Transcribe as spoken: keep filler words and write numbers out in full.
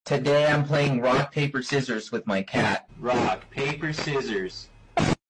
Today I'm playing rock, paper, scissors with my cat. Rock, paper, scissors.